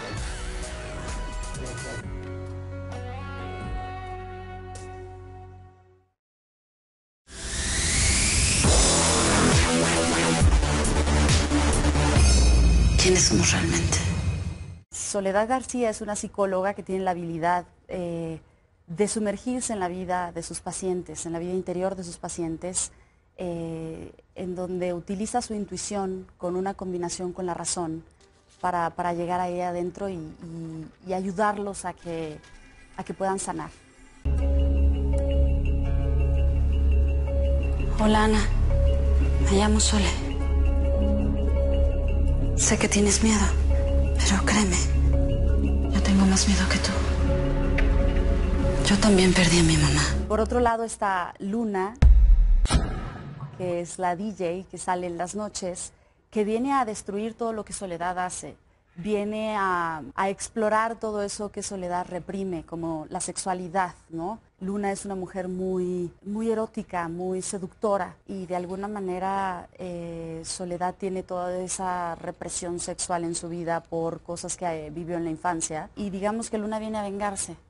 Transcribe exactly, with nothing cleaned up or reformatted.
¿Quiénes somos realmente? Soledad García es una psicóloga que tiene la habilidad eh, de sumergirse en la vida de sus pacientes, en la vida interior de sus pacientes, eh, en donde utiliza su intuición con una combinación con la razón para, para llegar ahí adentro y, y, y ayudarlos a que, a que puedan sanar. Hola, Ana. Me llamo Sole. Sé que tienes miedo, pero créeme, yo tengo más miedo que tú. Yo también perdí a mi mamá. Por otro lado está Luna, que es la D J que sale en las noches, que viene a destruir todo lo que Soledad hace. Viene a, a explorar todo eso que Soledad reprime, como la sexualidad, ¿no? Luna es una mujer muy, muy erótica, muy seductora y de alguna manera eh, Soledad tiene toda esa represión sexual en su vida por cosas que eh, vivió en la infancia y digamos que Luna viene a vengarse.